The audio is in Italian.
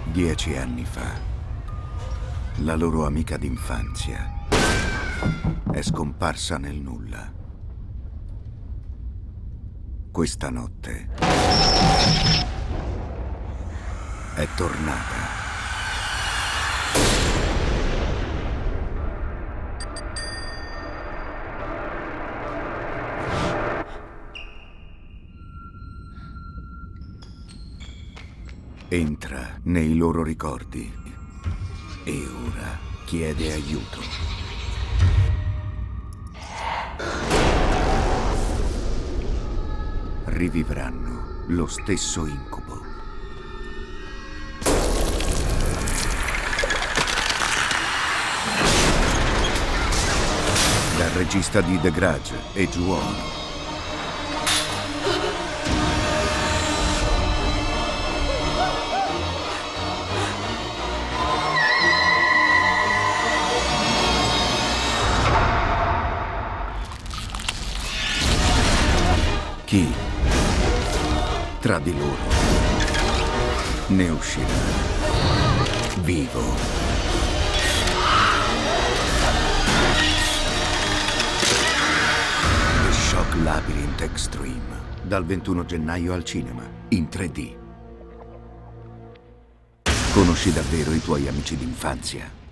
10 anni fa, la loro amica d'infanzia è scomparsa nel nulla. Questa notte è tornata. Entra nei loro ricordi e ora chiede aiuto. Rivivranno lo stesso incubo. Dal regista di The Grudge e Ju-On. Chi tra di loro ne uscirà vivo? The Shock Labyrinth Extreme, dal 21 gennaio al cinema, in 3D. Conosci davvero i tuoi amici d'infanzia?